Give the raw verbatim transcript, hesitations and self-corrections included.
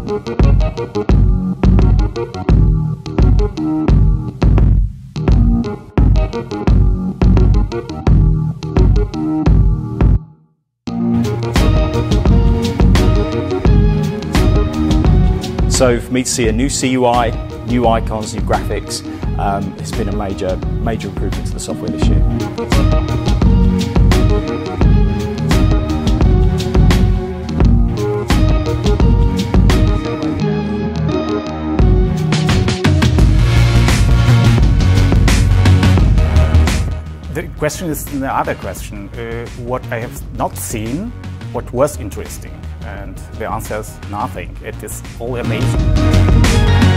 So for me to see a new C U I, new icons, new graphics, um, it's been a major, major improvement to the software this year. The question is the other question, uh, what I have not seen, what was interesting, and the answer is nothing. It is all amazing.